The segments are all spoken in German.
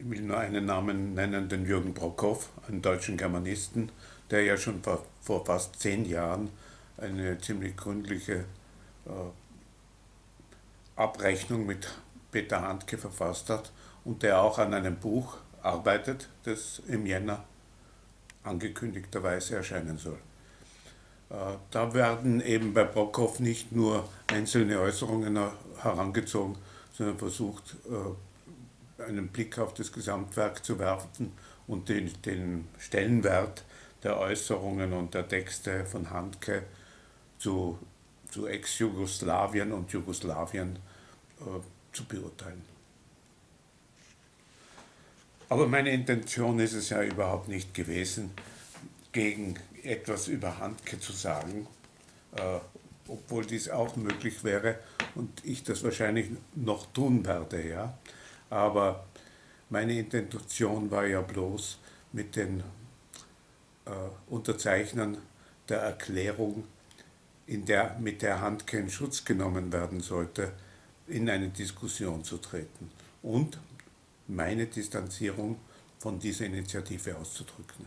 Ich will nur einen Namen nennen, den Jürgen Brockhoff, einen deutschen Germanisten, der ja schon vor fast 10 Jahren eine ziemlich gründliche äh, Abrechnung mit Peter Handke verfasst hat und der auch an einem Buch arbeitet, das im Jänner angekündigterweise erscheinen soll. Da werden eben bei Brockhoff nicht nur einzelne Äußerungen herangezogen, sondern versucht, einen Blick auf das Gesamtwerk zu werfen und den Stellenwert der Äußerungen und der Texte von Handke zu, zu Ex-Jugoslawien und Jugoslawien zu beurteilen. Aber meine Intention ist es ja überhaupt nicht gewesen, gegen etwas über Handke zu sagen, äh, obwohl dies auch möglich wäre und ich das wahrscheinlich noch tun werde, ja. Aber meine Intention war ja bloß mit den Unterzeichnern der Erklärung, mit der Handke in Schutz genommen werden sollte, in eine Diskussion zu treten und meine Distanzierung von dieser Initiative auszudrücken.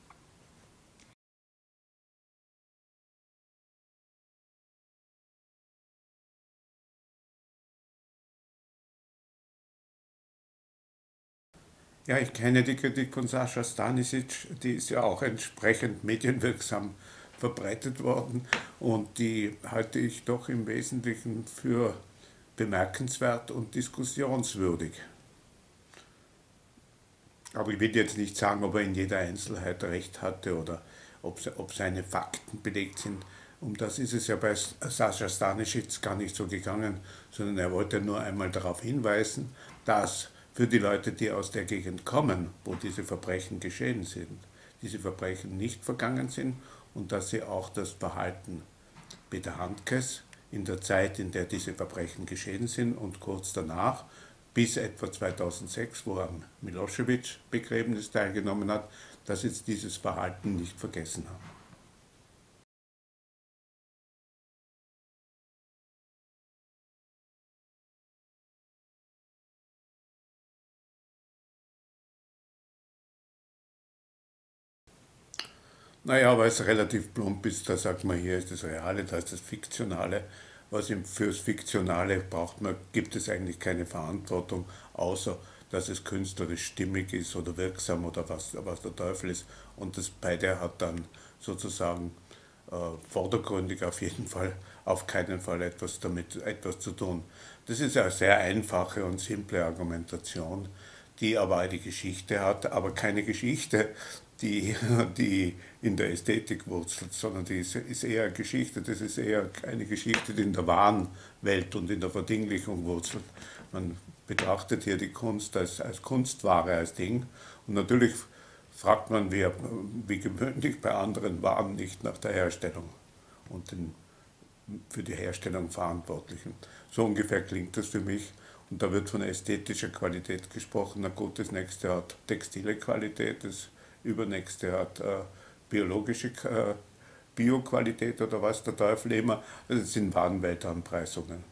Ja, ich kenne die Kritik von Sascha Stanisic, die ist ja auch entsprechend medienwirksam verbreitet worden und die halte ich doch im Wesentlichen für bemerkenswert und diskussionswürdig. Aber ich will jetzt nicht sagen, ob er in jeder Einzelheit recht hatte oder ob seine Fakten belegt sind. Um das ist es ja bei Sascha Stanisic gar nicht so gegangen, sondern er wollte nur einmal darauf hinweisen, dass für die Leute, die aus der Gegend kommen, wo diese Verbrechen geschehen sind, diese Verbrechen nicht vergangen sind und dass sie auch das Verhalten Peter Handkes in der Zeit, in der diese Verbrechen geschehen sind und kurz danach, bis etwa 2006, wo er am Milosevic-Begräbnis teilgenommen hat, dass jetzt dieses Verhalten nicht vergessen haben. Naja, weil es relativ plump ist, da sagt man, hier ist das Reale, da ist das Fiktionale. Fürs Fiktionale gibt es eigentlich keine Verantwortung, außer dass es künstlerisch stimmig ist oder wirksam oder was der Teufel ist. Und das beide hat dann sozusagen vordergründig auf jeden Fall, auf keinen Fall etwas zu tun. Das ist eine sehr einfache und simple Argumentation, die aber eine Geschichte hat, aber keine Geschichte, die, die in der Ästhetik wurzelt, sondern ist eher eine Geschichte, das ist eher eine Geschichte, die in der wahren Welt und in der Verdinglichung wurzelt. Man betrachtet hier die Kunst als Kunstware, als Ding und natürlich fragt man wie gewöhnlich bei anderen Waren nicht nach der Herstellung und den für die Herstellung Verantwortlichen. So ungefähr klingt das für mich. Und da wird von ästhetischer Qualität gesprochen. Na gut, das nächste hat textile Qualität, das übernächste hat biologische Bioqualität oder was der Teufel immer. Das sind Warenweltanpreisungen.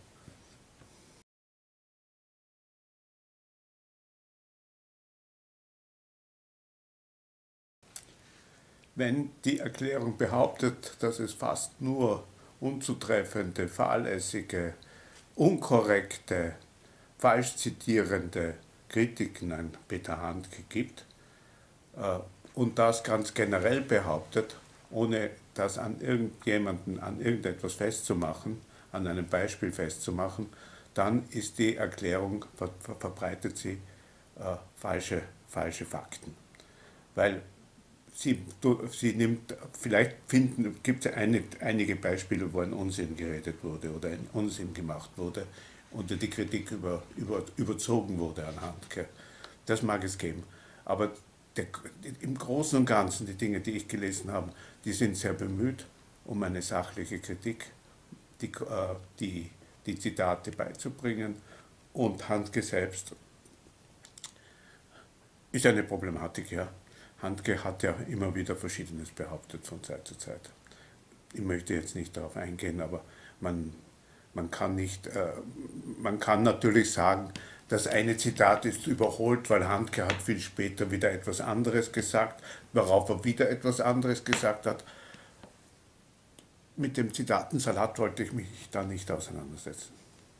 Wenn die Erklärung behauptet, dass es fast nur unzutreffende, fahrlässige, unkorrekte, falsch zitierende Kritiken an Peter Handke gibt äh, und das ganz generell behauptet, ohne das an irgendjemanden, an irgendetwas festzumachen, an einem Beispiel festzumachen, dann ist die Erklärung, verbreitet sie falsche Fakten. Weil sie nimmt, vielleicht gibt es einige Beispiele, wo ein Unsinn geredet wurde oder ein Unsinn gemacht wurde und die Kritik überzogen wurde an Handke. Das mag es geben. Aber der, im Großen und Ganzen, die Dinge, die ich gelesen habe, die sind sehr bemüht um eine sachliche Kritik, die, die, die Zitate beizubringen. Und Handke selbst ist eine Problematik, ja. Handke hat ja immer wieder Verschiedenes behauptet von Zeit zu Zeit. Ich möchte jetzt nicht darauf eingehen, aber man, man, kann nicht, man kann natürlich sagen, Das eine Zitat ist überholt, weil Handke hat viel später wieder etwas anderes gesagt, worauf er wieder etwas anderes gesagt hat. Mit dem Zitatensalat wollte ich mich da nicht auseinandersetzen.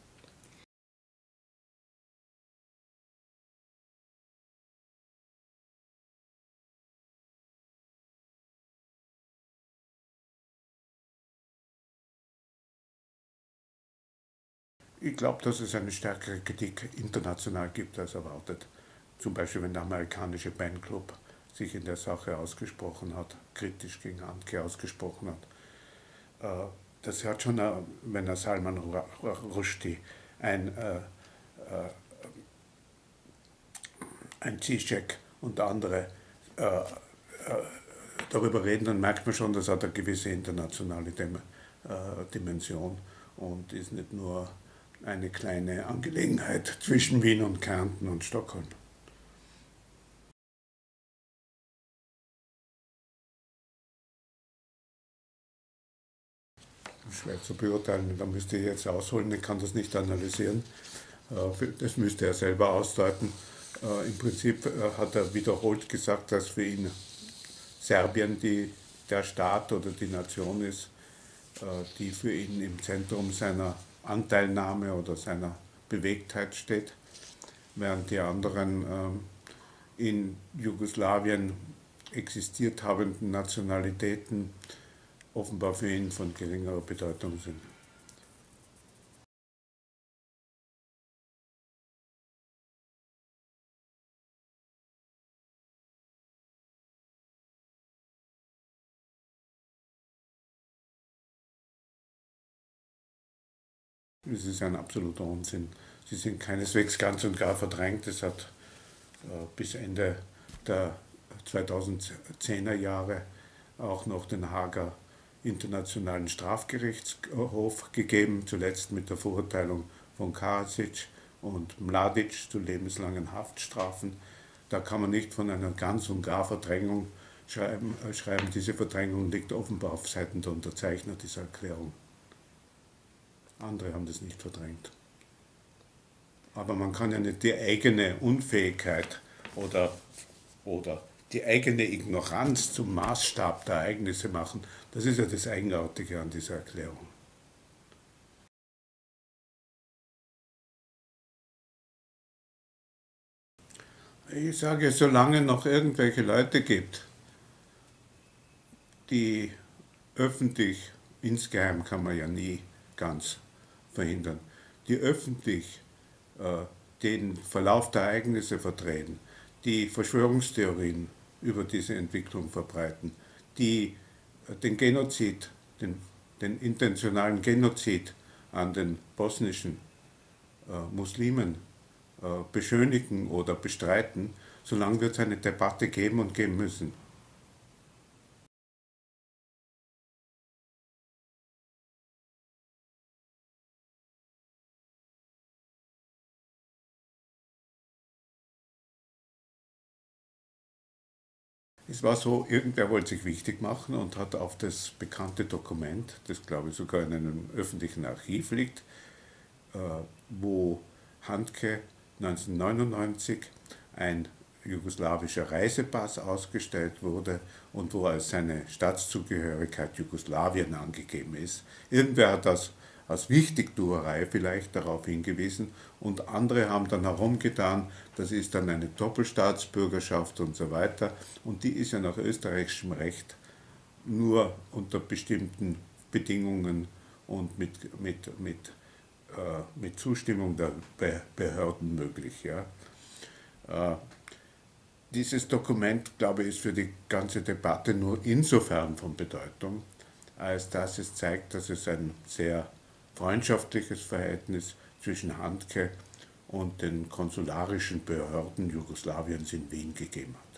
Ich glaube, dass es eine stärkere Kritik international gibt als erwartet. Zum Beispiel, wenn der amerikanische Fanclub sich in der Sache ausgesprochen hat, kritisch gegen Handke ausgesprochen hat. Das hat schon, wenn er Salman Rushdie, ein, ein Zizek und andere darüber reden, dann merkt man schon, das hat eine gewisse internationale Dimension und ist nicht nur eine kleine Angelegenheit zwischen Wien und Kärnten und Stockholm. Schwer zu beurteilen, da müsste ich jetzt ausholen, ich kann das nicht analysieren. Das müsste er selber ausdeuten. Im Prinzip hat er wiederholt gesagt, dass für ihn Serbien der Staat oder die Nation ist, die für ihn im Zentrum seiner Anteilnahme oder seiner Bewegtheit steht, während die anderen in Jugoslawien existiert habenden Nationalitäten offenbar für ihn von geringerer Bedeutung sind. Es ist ein absoluter Unsinn. Sie sind keineswegs ganz und gar verdrängt. Es hat bis Ende der 2010er Jahre auch noch den Haager Internationalen Strafgerichtshof gegeben, zuletzt mit der Verurteilung von Karadzic und Mladic zu lebenslangen Haftstrafen. Da kann man nicht von einer ganz und gar Verdrängung schreiben. Diese Verdrängung liegt offenbar auf Seiten der Unterzeichner dieser Erklärung. Andere haben das nicht verdrängt. Aber man kann ja nicht die eigene Unfähigkeit oder die eigene Ignoranz zum Maßstab der Ereignisse machen. Das ist ja das Eigenartige an dieser Erklärung. Ich sage, solange noch irgendwelche Leute gibt, die öffentlich, insgeheim kann man ja nie ganz verhindern, die öffentlich den Verlauf der Ereignisse verdrehen, die Verschwörungstheorien über diese Entwicklung verbreiten, die den Genozid, den intentionalen Genozid an den bosnischen Muslimen beschönigen oder bestreiten, solange wird es eine Debatte geben und geben müssen. Es war so, irgendwer wollte sich wichtig machen und hat auf das bekannte Dokument, das glaube ich sogar in einem öffentlichen Archiv liegt, wo Handke 1999 ein jugoslawischer Reisepass ausgestellt wurde und wo als seine Staatszugehörigkeit Jugoslawien angegeben ist. Irgendwer hat das als Wichtigtuerei vielleicht darauf hingewiesen und andere haben dann herumgetan, das ist dann eine Doppelstaatsbürgerschaft und so weiter und die ist ja nach österreichischem Recht nur unter bestimmten Bedingungen und mit Zustimmung der Behörden möglich. Ja. Dieses Dokument, glaube ich, ist für die ganze Debatte nur insofern von Bedeutung, als dass es zeigt, dass es ein sehr freundschaftliches Verhältnis zwischen Handke und den konsularischen Behörden Jugoslawiens in Wien gegeben hat.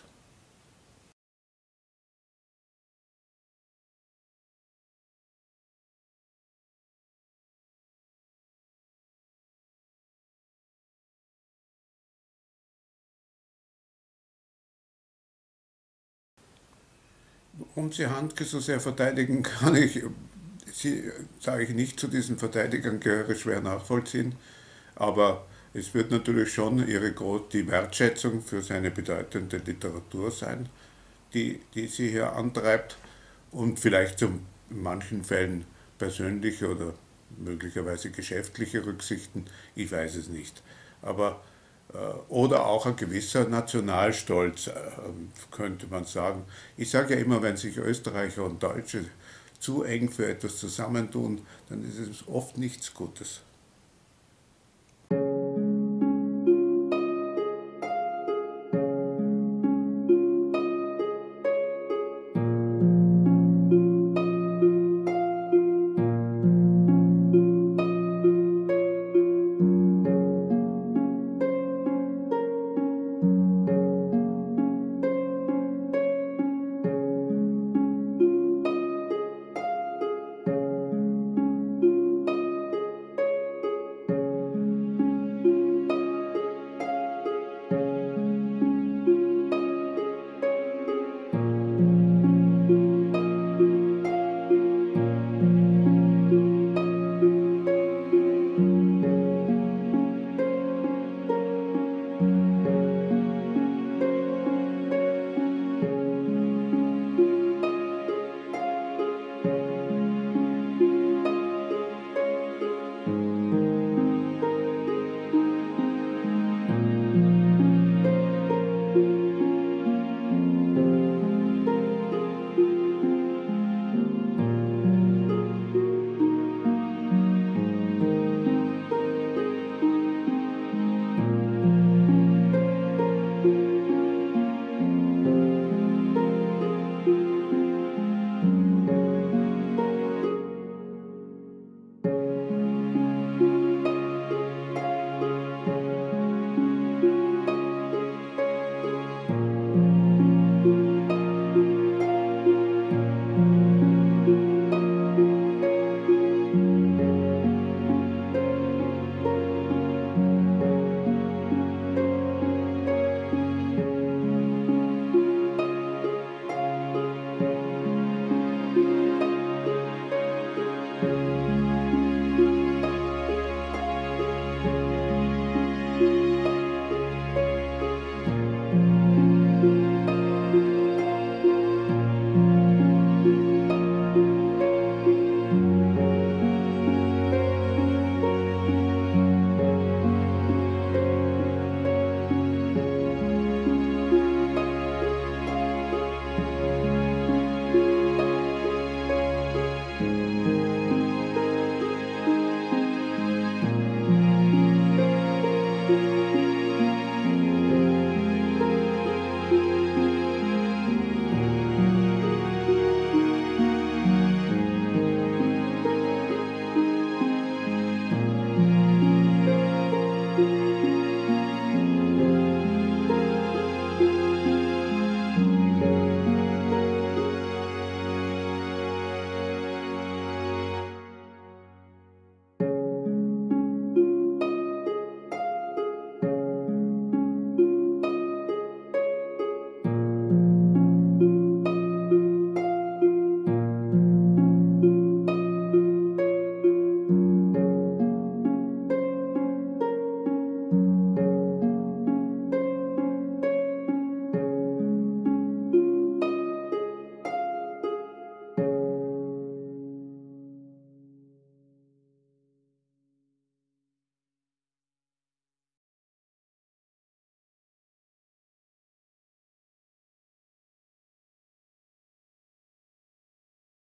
Warum sie Handke so sehr verteidigen, kann ich, sage ich nicht, zu diesen Verteidigern gehöre schwer nachvollziehen, aber Es wird natürlich schon die Wertschätzung für seine bedeutende Literatur sein, die sie hier antreibt und vielleicht in manchen Fällen persönliche oder möglicherweise geschäftliche Rücksichten, ich weiß es nicht. Aber oder auch ein gewisser Nationalstolz, könnte man sagen. Ich sage ja immer, wenn sich Österreicher und Deutsche zu eng für etwas zusammentun, dann ist es oft nichts Gutes.